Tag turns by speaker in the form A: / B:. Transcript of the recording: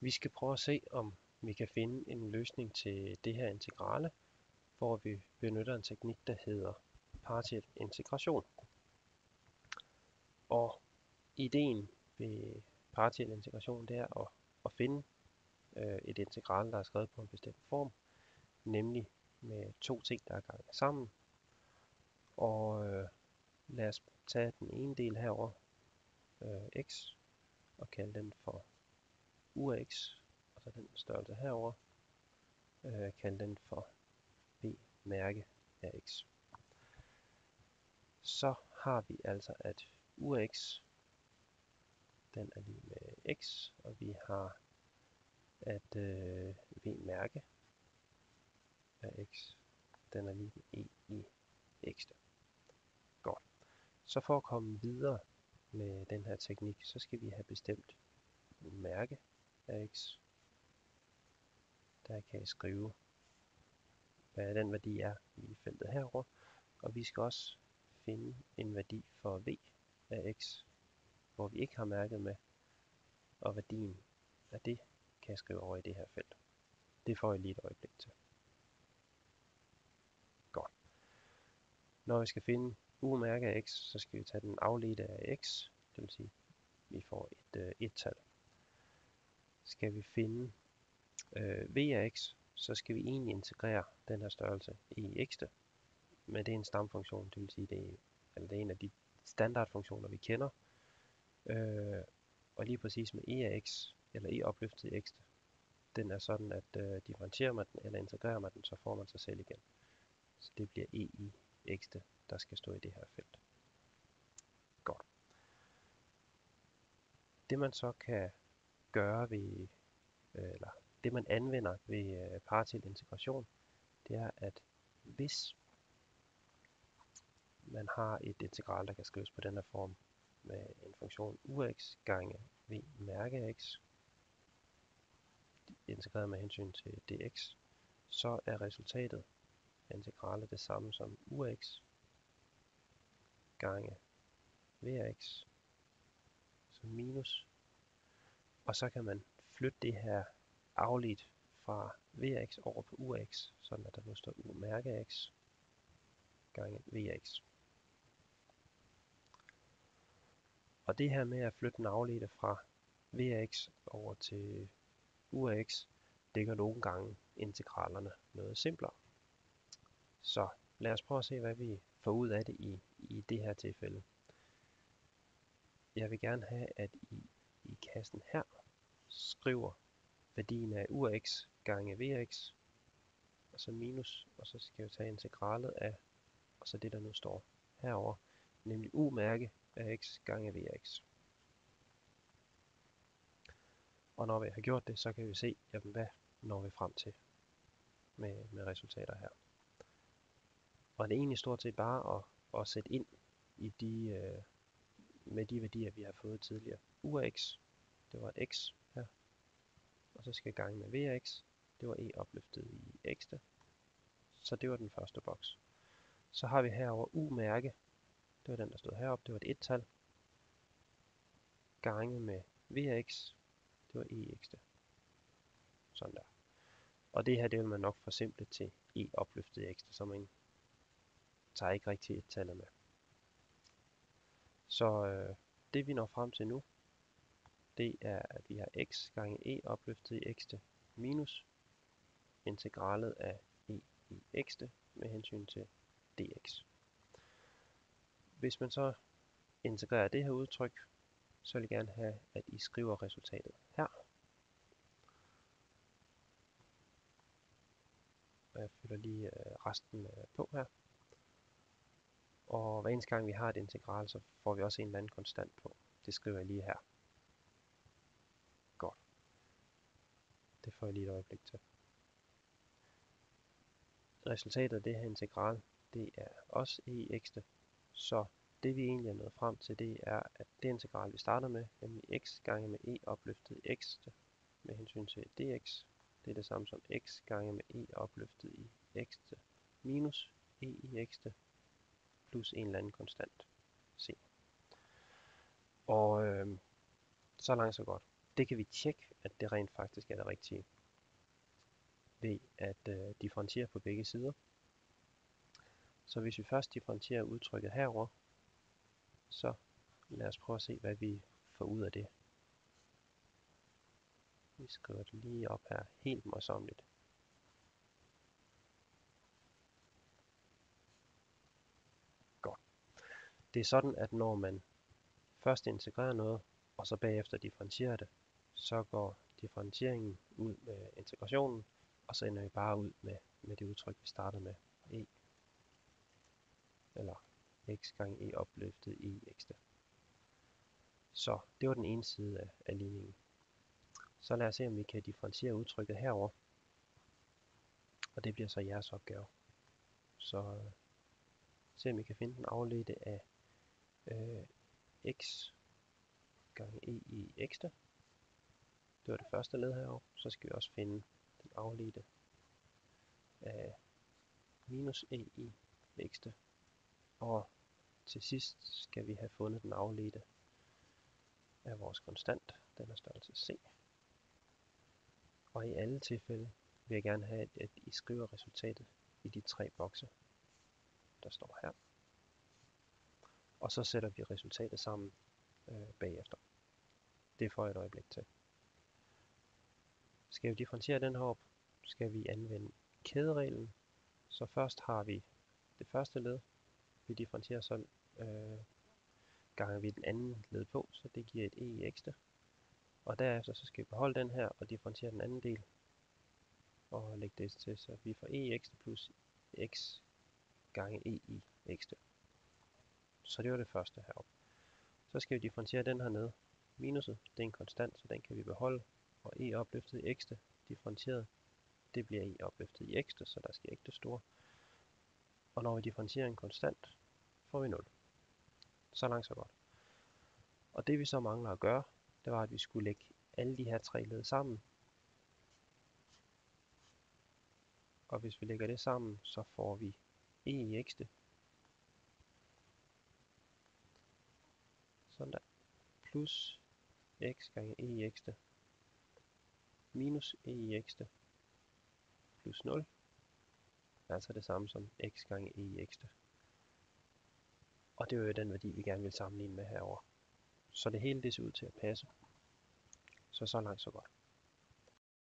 A: Vi skal prøve at se, om vi kan finde en løsning til det her integrale, hvor vi benytter en teknik, der hedder partiel integration. Og ideen ved partiel integration, det er at finde et integral, der er skrevet på en bestemt form, nemlig med to ting, der er ganget sammen. Og lad os tage den ene del herover, x, og kalde den for u af x, og så den størrelse herover, kalde den for b mærke af x. Så har vi altså, at u af x, den er lige med x, og vi har, at v mærke af x, den er lige med e i x. Godt. Så for at komme videre med den her teknik, så skal vi have bestemt mærke af x. Der kan jeg skrive, hvad den værdi er i feltet herover, og vi skal også finde en værdi for v af x, hvor vi ikke har mærket med, og værdien af det kan jeg skrive over i det her felt. Det får jeg lige et øjeblik til. Godt. Når vi skal finde u-mærke af x, så skal vi tage den afledte af x, det vil sige, at vi får et et-tal. Skal vi finde v af x, så skal vi egentlig integrere den her størrelse i x'te, men det er en stamfunktion, det vil sige, det er en af de standardfunktioner, vi kender. Og lige præcis med e af x, eller e opløftet i x'te, den er sådan, at differentierer man den, eller integrerer man den, så får man sig selv igen. Så det bliver e i x'te, der skal stå i det her felt. Godt. Det man så kan gøre ved, eller det man anvender ved partiel integration, det er, at hvis man har et integral, der kan skrives på den her form med en funktion u af x gange v mærke af x, integreret med hensyn til dx, så er resultatet af integralet det samme som u af x gange v af x, så minus, og så kan man flytte det her afledt fra v af x over på u af x, sådan at der nu står u mærke af x gange v af x. Og det her med at flytte den afledte fra v af x over til u af x, det gør nogle gange integralerne noget simplere. Så lad os prøve at se, hvad vi får ud af det i det her tilfælde. Jeg vil gerne have, at I kassen her skriver værdien af u af x gange v af x, og så minus, og så skal jeg tage integralet af, og så det der nu står herover, nemlig u mærke af x gange v af x. Og når vi har gjort det, så kan vi se, jamen, hvad når vi frem til med resultater her. Og det er egentlig stort set bare at sætte ind i med de værdier, vi har fået tidligere. U af x, det var et x her, og så skal jeg gange med v af x, det var e opløftet i x'te, så det var den første boks. Så har vi herover u mærke, det var den, der stod heroppe, det var et et-tal, gange med v af x, det var e i x'te. Sådan der. Og det her, det vil man nok forsimple til e opløftet i x'te, så man tager ikke rigtig et-tallet med. Så det vi når frem til nu, det er, at vi har x gange e opløftet i x'te minus integralet af e i x'te med hensyn til dx. Hvis man så integrerer det her udtryk, så vil jeg gerne have, at I skriver resultatet her. Og jeg fylder lige resten på her. Og hver eneste gang vi har et integral, så får vi også en eller anden konstant på. Det skriver jeg lige her. Godt. Det får jeg lige et øjeblik til. Resultatet af det her integral, det er også e i x'te. Så det vi egentlig er nået frem til, det er, at det integral vi starter med, nemlig x gange med e opløftet i x'te med hensyn til dx, det er det samme som x gange med e opløftet i x'te minus e i x'te plus en eller anden konstant c. Og så langt så godt. Det kan vi tjekke, at det rent faktisk er det rigtige, ved at differentiere på begge sider. Så hvis vi først differentierer udtrykket herover, så lad os prøve at se, hvad vi får ud af det. Vi skriver det lige op her, helt møjsommeligt. Godt. Det er sådan, at når man først integrerer noget, og så bagefter differentierer det, så går differentieringen ud med integrationen, og så ender vi bare ud med det udtryk, vi startede med, e, eller x gange e opløftet i x. Så det var den ene side af ligningen. Så lad os se, om vi kan differentiere udtrykket herover, og det bliver så jeres opgave. Så se om vi kan finde den afledte af x gange e i x. Det var det første led herovre. Så skal vi også finde den afledte af minus e i x. Og til sidst skal vi have fundet den afledte af vores konstant. Den er størrelse c. Og i alle tilfælde vil jeg gerne have, at I skriver resultatet i de 3 bokse, der står her. Og så sætter vi resultatet sammen bagefter. Det får jeg et øjeblik til. Skal vi differentiere den herop, skal vi anvende kædereglen. Så først har vi det første led. Vi differentierer så ganger vi den anden led på, så det giver et e i x. Og derefter så skal vi beholde den her og differentiere den anden del. Og lægge det til, så vi får e i x plus x gange e i x. Så det var det første heroppe. Så skal vi differentiere den her ned. Minuset, det er en konstant, så den kan vi beholde. Og e opløftet i x differentieret, det bliver e opløftet i x, så der skal ikke det store. Og når vi differentierer en konstant, får vi 0. Så langt så godt. Og det vi så mangler at gøre, det var at vi skulle lægge alle de her 3 led sammen. Og hvis vi lægger det sammen, så får vi e i x. Sådan der. Plus x gange e i x minus e i x plus 0. Altså det samme som x gange e i x. Og det er jo den værdi, vi gerne vil sammenligne med herover. Så det hele det ser ud til at passe. Så langt så godt.